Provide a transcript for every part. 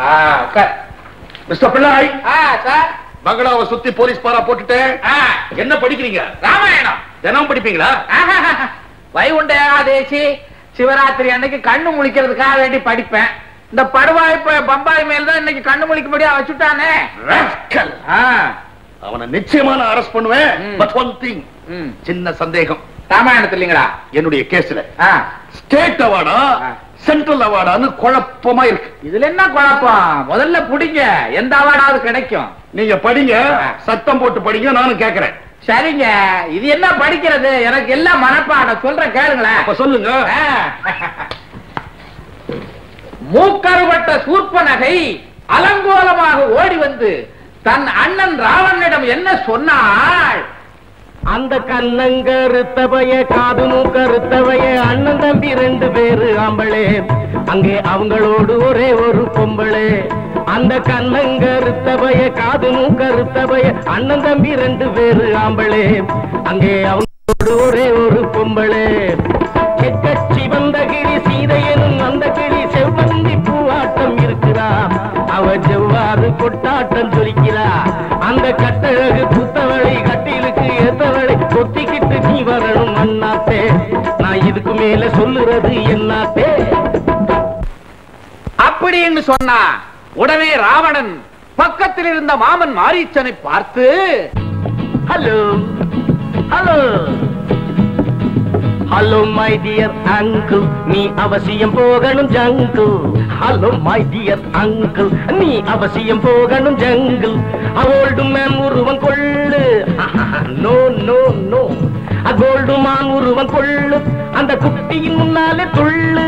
Mister பிள்ளாய். Sir. பங்களாவை சுத்தி police பாரா போட்டுட்டேன். என்ன படிக்கிறீங்க? ராமாயணம். தினம் படிப்பீங்களா? வைகுண்ட ஏகாதேசி சிவராத்திரி அன்னைக்கு கண்ணு முழிக்கிறதுக்காக வேண்டி படிப்பேன். இந்த படுவாய் பம்பாய் மேல் தான் இன்னைக்கு கண்ணு முழிக்கும்படியா வச்சுட்டானே. அவனை நிச்சயமா நான் அரெஸ்ட் பண்ணுவேன். பட் ஒன் திங், சின்ன சந்தேகம். ராமாயணத்துல இல்லீங்களா? என்னுடைய கேஸ்ல ஸ்டேட் அவார்டா சென்ட்ரல் அவார்டான்னு குழப்பமா இருக்கு. இதுல என்ன குழப்பம்? முதல்ல புடிங்க, எந்த அவார்டாவது கிடைக்கும். நீங்க படிங்க, சத்தம் போட்டு படிங்க, நானும் கேக்குறேன். சரிங்க. இது என்ன படிக்கிறது? எனக்கு எல்லாம் மனப்பாடம். சொல்ற கேளுங்களேன். அப்ப சொல்லுங்க. மூக்கறுபட்ட சூர்ப்பனகை அலங்கோலமாக ஓடி வந்து தன் அண்ணன் ராவணனிடம் என்ன சொன்னாள்? அந்த கண்ணங்கருத்தவைய காது மூக்கருத்தவைய அண்ணன் தம்பி 2 பேரு ஆம்பளே, அங்கே அவங்களோடு ஒரே ஒரு பொம்பளே. அந்த கண்ணங்கருத்தவைய காது மூக்கருத்தவைய அண்ணன் தம்பி 2 பேரு ஆம்பளே, அங்கே அவங்களோடு ஒரே ஒரு பொம்பளே. கெக்கச்சி வந்த கிளி சீதையனும் அந்த கிளி செவ்வந்தி பூவாட்டம் இருக்கிறா, அவ செவ்வாறு கொட்டாட்டம் சொல்லிக்கிறா. அந்த கட்டழகு புத்தவளை கட்டிலுக்கு ஏத்தவளை கொத்திக்கிட்டு நீ வரணும் அண்ணாத்தே. நான் இதுக்கு மேல சொல்லுறது என்னாத்தே? அப்படின்னு சொன்னா உடனே ராவணன் பக்கத்தில் இருந்த மாமன் மாரீச்சனை பார்த்து, hello hello hello my dear uncle, நீ அவசியம் போகணும் jungle. Hello my dear uncle, நீ அவசியம் போகணும் ஜங்கிள். கோல்டு மேன் உருவம் கொள்ளு, நோ நோ நோ. கோல்டு மான் உருவம் கொள்ளு, அந்த குட்டியின் முன்னாலே துள்ளு.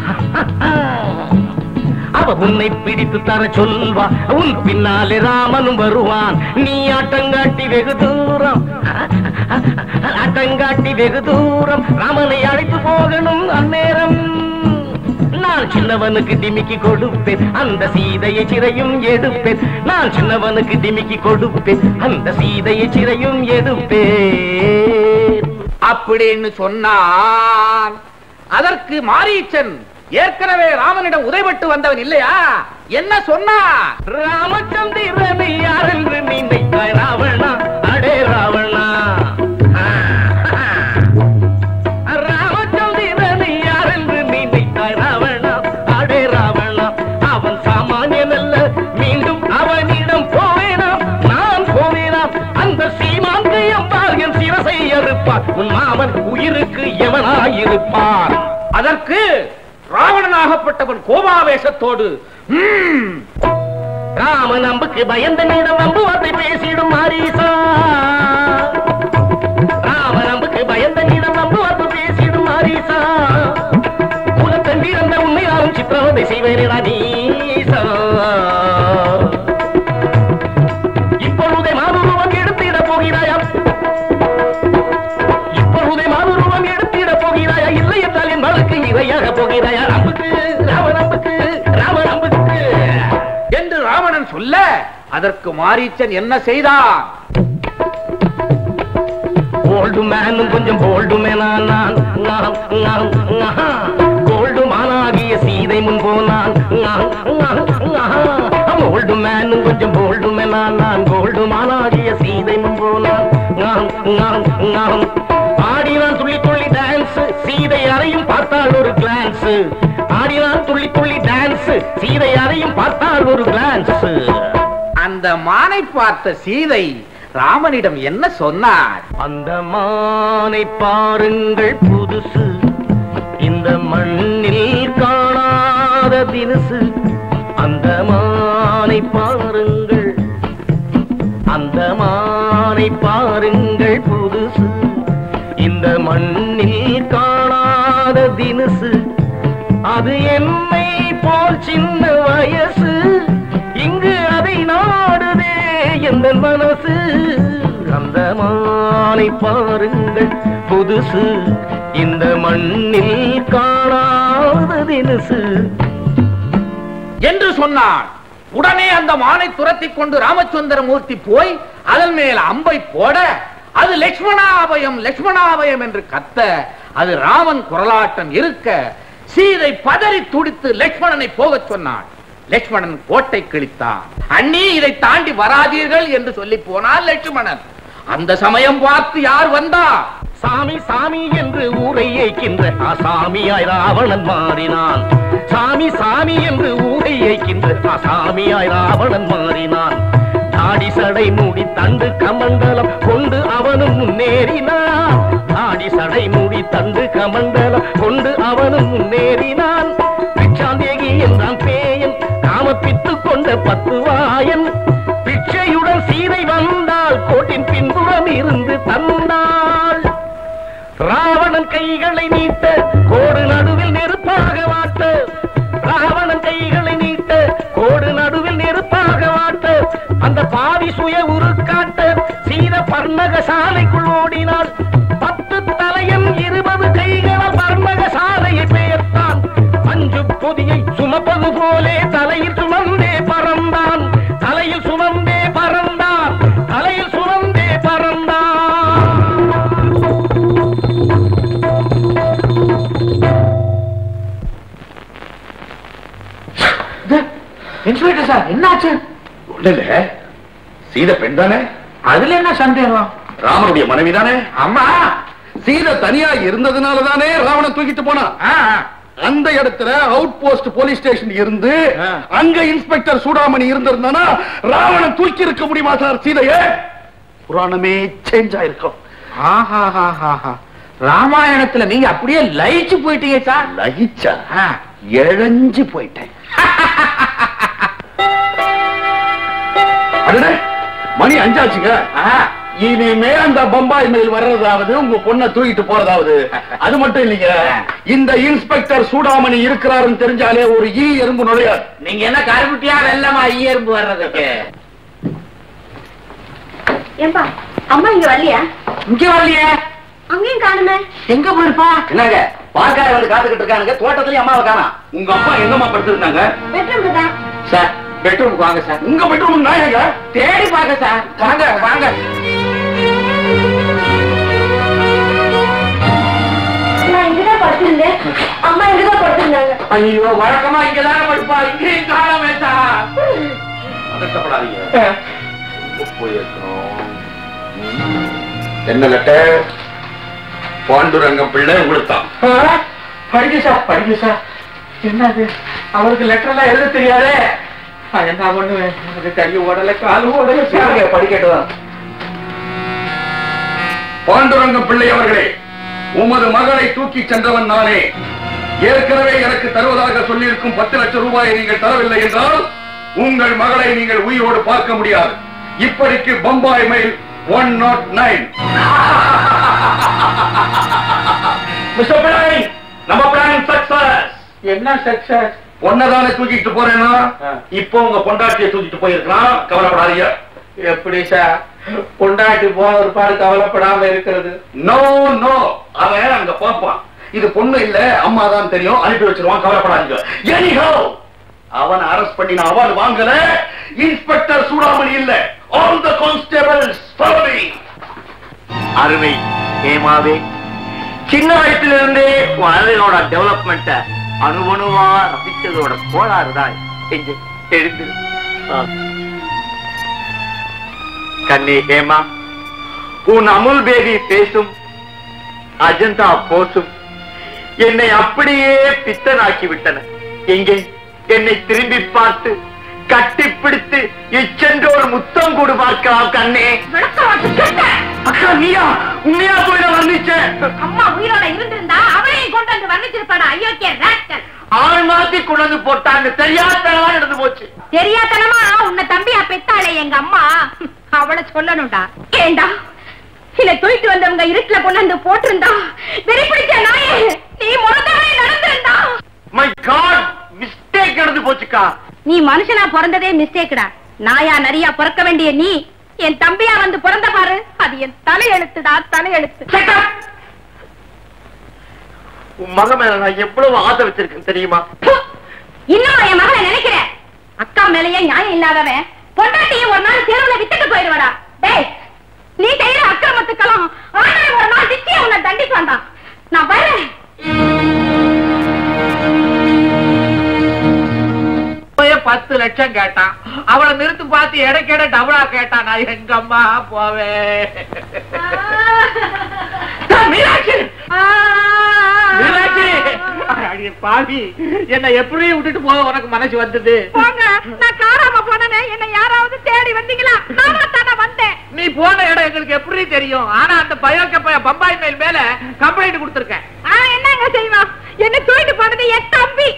அவ உன்னை பிடித்து தர சொல்வா, உன் பின்னாலே ராமனும் வருவான். நீ ஆட்டங்காட்டி வெகு தூரம், ஆட்டங்காட்டி வெகு தூரம் ராமனை அழைத்து போகணும் அந்நேரம். நான் சின்னவனுக்கு டிமிக்கி கொடுப்பேன், அந்த சீதையை சிறையும் எடுப்பேன். நான் சின்னவனுக்கு டிமிக்கி கொடுப்பேன், அந்த சீதையை சிறையும் எடுப்பேன் அப்படின்னு சொன்னான். அதற்கு மாரீச்சன் ஏற்கனவே ராமனிடம் உதைபட்டு வந்தவன் இல்லையா? என்ன சொன்னா? ராமச்சந்திரனை யார் என்று நினைத்தாய் ராவணா? அடே ராவணா, ராமச்சந்திரனை யார் என்று நினைத்தாய் ராவணா? அடே ராவணா, அவன் சாமானியன் அல்ல, மீண்டும் அவனிடம் போவேனாம், நான் போவேனாம். அந்த சீமாங்கையம் பார் என் சிரசை அறுப்பார், உன் மாமன் உயிருக்கு எவனாயிருப்பார். அதற்கு ராவணனாகப்பட்டவன் கோபாவேசத்தோடு, ராமன் அம்புக்கு பயந்த நீடம் அம்பு வார்த்தை பேசிடும் மாரீசா. ராமன் அம்புக்கு பயந்த நீடம் அம்பு வார்த்தை பேசிடும் மாரீசா. உலகத்தண்டி அந்த உண்மையாலும் சித்திரவதை செய்வேனேடா நீசா. இப்பொழுதே மாதுருவம் எடுத்திட போகிறாயா? இப்பொழுதே மாதுருவம் எடுத்திட போகிறாயா? இல்லை என்றால் என் வழக்கு இறையாக போகிறாயா? அம்புக்கு ராமன் அம்புக்கு ராமன் அம்புக்கு என்று ராவணன் சொல்ல, அதற்கு மாரீச்சன் என்ன செய்தான்? கோல்டு மேனும் கொஞ்சம் போல்டு மேனான், கோல்டு மானாகிய சீதை முன் போனான். கோல்டு மேனும் கொஞ்சம் போல்டு மேனான், கோல்டு மானாகிய சீதை முன் போனான். ஆடினான் துள்ளி துள்ளி டான்ஸ், சீதை அறையும் பார்த்தால் ஒரு கிளான்ஸ். ஆடினான் துள்ளி துள்ளி டான்ஸ், சீதை அறையும் பார்த்தால் ஒரு கிளான்ஸ். அந்த மானை பார்த்த சீதை ராமனிடம் என்ன சொன்னார்? அந்த மானை பாருங்கள் புதுசு, இந்த மண்ணில் காணாத தினுசு. அந்த மானை பாருங்கள், அந்த மானை பாருங்கள் புதுசு, இந்த மண்ணில் காணாத தினுசு. அது என்னை போல் சின்ன வயசு, இங்கு அதை நாடுதே எந்த மனசு. அந்த மானை பாருங்கள் புதுசு, இந்த மண்ணில் காணாத தினுசு என்று சொன்னான். உடனே அந்த மானை துரத்தி கொண்டு ராமச்சந்திரமூர்த்தி போய் அதன் மேல் அம்பை போட, அது லட்சுமணாபயம் லட்சுமணாபயம் என்று கத்த, அது ராமன் குரலாட்டம் இருக்க, சீதை பதறி துடித்து லட்சுமணனை போகச் சொன்னாள். லட்சுமணன் கோட்டை கிழித்தான். அண்ணி இதை தாண்டி வராதீர்கள் என்று சொல்லி போனார் லட்சுமணன். அந்த சமயம் பார்த்து யார் வந்தா? சாமி சாமி என்று ஊரை ஏய்க்கின்ற சாமியாய் ராவணன் மாறினான். சாமி சாமி என்று ஊரை ஏய்க்கின்ற சாமியாய் ராவணன் மாறினான். தாடி சடை மூடி தண்டு கமண்டலம் கொண்டு அவனும் முன்னேறினான். தாடி சடை மூடி தண்டு கமண்டலம் கொண்டு அவனும் முன்னேறினான். பிச்சாந்தேகி என்றான் பேயன், காமப்பித்து கொண்ட 10 வாயன். பிச்சையுடன் சீதை வந்தால் கோட்டின் பின்புறம் இருந்து தந்தாள். ராவணன் கைகளை நீட்ட கோடு நடுவில் நெருப்பாக வாட்ட. ராவணன் கைகளை நீட்ட கோடு நடுவில் நெருப்பாக வாட்ட. அந்த பாவி சுய உருக்காட்ட சீத பர்ணக சாலைக்குள் ஓடினாள். 10 தலையன் 20 கைகளால் பர்ணக சாலையை பெயர்த்தான். 5 பொதியை சுமப்பது போலே தலையில் சுமந்தே பறந்தான். தலையில் சுமந்தே பறந்தான். தலையில் சுமந்தே பறந்தான். இன்ஸ்பெக்டர் சார், என்னாச்சு? ஒண்ணுல சீதை பெண் தானே, அதுல என்ன சந்தேகம்? ராமனுடைய மனைவி தானே. அம்மா, சீதை தனியா இருந்ததுனால தானே ராவணன் தூக்கிட்டு போனான். அந்த இடத்துல அவுட் போஸ்ட் போலீஸ் ஸ்டேஷன் இருந்து அங்க இன்ஸ்பெக்டர் சூடாமணி இருந்திருந்தானா ராவணன் தூக்கி இருக்க முடியுமா சார் சீதையே? புராணமே சேஞ்ச் ஆயிருக்கும். ராமாயணத்துல நீங்க அப்படியே லயிச்சு போயிட்டீங்க சார். லயிச்சா? இழஞ்சு போயிட்டேன். மணி 5 ஆச்சுங்க. இனிமே அந்த பம்பாய் மெயில் வர்றதாவது உங்க பொண்ணை தூக்கிட்டு போறதாவது. அது மட்டும் இல்லைங்க, இந்த இன்ஸ்பெக்டர் சூடாமணி இருக்கிறாருன்னு தெரிஞ்சாலே ஒரு ஈ எறும்பு நுழையாது. நீங்க என்ன கருப்புட்டியா வெள்ளமா ஈ எறும்பு வர்றதுக்கு? ஏம்பா, அம்மா இங்க வரலையா? இங்க வரலையே. அங்கேயும் காணுமே. எங்க போயிருப்பா? என்னங்க பாக்கார வந்து காத்துக்கிட்டு இருக்கானுங்க, தோட்டத்திலயும் அம்மாவை காணோம். உங்க அப்பா எங்கம்மா படுத்திருந்தாங்க? பெட்ரூம்ல தான். சார், பெட்ரூமுக்கு வாங்க சார். உங்க பெட்ரூம் நான் எங்க தேடி பாக்க சார். வாங்க வாங்க. நான் இங்கதான் படுத்திருந்தேன். அம்மா இங்கதான் படுத்திருந்தாங்க. ஐயோ, வழக்கமா இங்கதானே படுப்பா, இங்கேயும் காணாமே சார். பதட்டப்படாதீங்க. போயிருக்கணும். என்ன லெட்டர்? பாண்டுரங்கம் பிள்ளை உங்களுக்கு தான். படிக்க சார், படிக்க சார். என்னது, அவருக்கு லெட்டர் எல்லாம் எழுத தெரியாதே. என்ன பண்ணுவேன்? எனக்கு கை ஓடல, காலு ஓடல. படிக்கட்டுதான். பாண்டுரங்கம் பிள்ளை அவர்களே, உமது மகளை தூக்கி சென்றவன் நானே. ஏற்கனவே எனக்கு தருவதாக சொல்லியிருக்கும் 10 லட்சம் ரூபாயை நீங்கள் தரவில்லை என்றால் உங்கள் மகளை நீங்கள் உயிரோடு பார்க்க முடியாது. இப்படிக்கு பம்பாய் மெயில் 109. மிஸ்டர் பிள்ளை, நம்ம பிளான் சக்சஸ். என்ன சக்சஸ்? பொண்ணதானே தூக்கிட்டு போறேன்னா இப்போ உங்க பொண்டாட்டியை தூக்கிட்டு போயிருக்கலாம். கவலைப்படாதீங்க. எப்படி சார் பொண்டாட்டி போன பாடு கவலைப்படாம இருக்கிறது? நோ நோ, அவன் அங்க பாப்பான். இது பொண்ணு இல்ல அம்மா தான் தெரியும், அனுப்பி வச்சிருவான். கவலைப்படாதீங்க. எனிஹோ, அவன் அரெஸ்ட் பண்ணி நான் அவார்டு வாங்கல. இன்ஸ்பெக்டர் சூடாமணி இல்ல, all the constables follow me. அருமை ஏமாவே, சின்ன வயசுல இருந்தே வாழ்க்கையோட டெவலப்மெண்ட அணுவணுவா ரசிச்சதோட கோளாறுதான் இங்க தெரிந்து. கண்ணே ஹேமா, உன் அமுல் பேபி பேசும், அஜந்தா போசும் என்னை அப்படியே பித்தனாக்கி விட்டன. எங்கே என்னை திரும்பி பார்த்து கட்டிப்பிடித்து இச்சென்று ஒரு முத்தம் கொடு பார்க்கலாம். கண்ணே. அக்கா, நீயா உண்மையா போய் நான் வந்துச்சேன். அம்மா உயிரோட இருந்திருந்தா அவளையும் கொண்டு வந்து வர்ணிச்சிருப்பாடா. அயோக்கிய ராஸ்கல். ஆள் மாத்தி கொண்டு வந்து போட்டாங்க. தெரியாதனமா நடந்து போச்சு. தெரியாதனமா உன்னை தம்பியா பெத்தாளே எங்க அம்மா, அவளை சொல்லணும்டா. ஏண்டா இதை தூக்கிட்டு வந்தவங்க இருட்டுல கொண்டு வந்து போட்டிருந்தா வெறி பிடிச்ச நாயே, நீ முறந்தவரை நடந்திருந்தா. மை காட், மிஸ்டேக் நடந்து போச்சுக்கா. நீ மனுஷனா பிறந்ததே மிஸ்டேக்குடா. நாயா நரியா பிறக்க வேண்டிய நீ என் தம்பியா வந்து பிறந்த பாரு, அது என் தலையெழுத்துடா, தலையெழுத்து. உன் மக மேல நான் எவ்வளவு ஆசை வச்சிருக்கேன் தெரியுமா? இன்னும் என் மகனை நினைக்கிறேன். அக்கா மேலேயே நியாயம் இல்லாதவன் பொண்டாட்டியை ஒரு நாள் தெருவுல விட்டுட்டு போயிடுவாடா. டேய், நீ செய்யற அக்கிரமத்துக்கெல்லாம் ஆண்டவன் ஒரு நாள் நிச்சயம் உன்னை தண்டிப்பான்டா. நான் வரேன். 10 10 லட்சம் கேட்டான். அவளை நிறுத்து பார்த்து எடைக்கெட டபுளா கேட்டான். நான் எங்கம்மா போவேன்? மீனாட்சி, மீனாட்சி, பாவி, என்ன எப்படி விட்டுட்டு போக உனக்கு மனசு வந்தது? போங்க, நான் காணாம போனேனே, என்ன யாராவது தேடி வந்தீங்களா? நானா தானே வந்தேன். நீ போன இடம் எங்களுக்கு எப்படி தெரியும்? ஆனா அந்த பம்பாய் மேல் மேல கம்ப்ளைண்ட் கொடுத்திருக்கேன். என்னங்க செய்வான்? என்ன தூக்கிட்டு போனது என் தம்பி.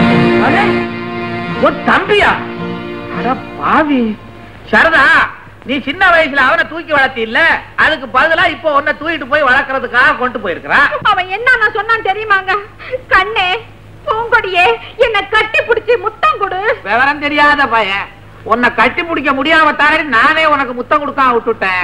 உன் தம்பியா? அட பாவி சரதா, நீ சின்ன வயசுல அவனை தூக்கி வளர்த்தி இல்ல, அதுக்கு பதிலா இப்ப உன்னை தூக்கிட்டு போய் வளர்க்கறதுக்காக கொண்டு போயிருக்கிறா. அவன் என்ன சொன்னான் தெரியுமாங்க? கண்ணே, பூங்கொடியே, என்ன கட்டி பிடிச்சி முத்தம் கொடு. விவரம் தெரியாத பையன், உன்னை கட்டி பிடிக்க முடியாம தானே நானே உனக்கு முத்தம் கொடுக்காம விட்டுட்டேன்.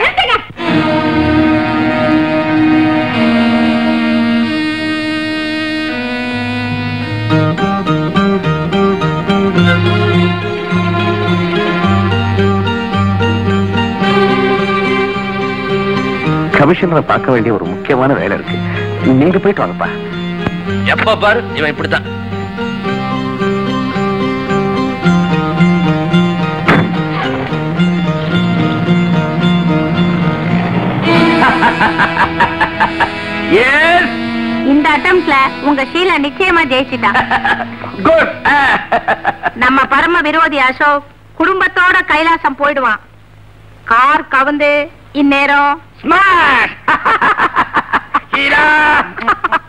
கமிஷனரை பார்க்க வேண்டிய ஒரு முக்கியமான வேலை இருக்கு. நீங்க போயிட்டு வாங்கப்பா. எப்ப பாரு இவன் இப்படித்தான். இந்த அட்டம்ஸ்ல உங்க ஷீலா நிச்சயமா ஜெயிச்சிட்டா. குட். நம்ம பரம விரோதி அசோக் குடும்பத்தோட கைலாசம் போயிடுவான். கார் கவுந்து இந்நேரம் ஸ்மாஷ்.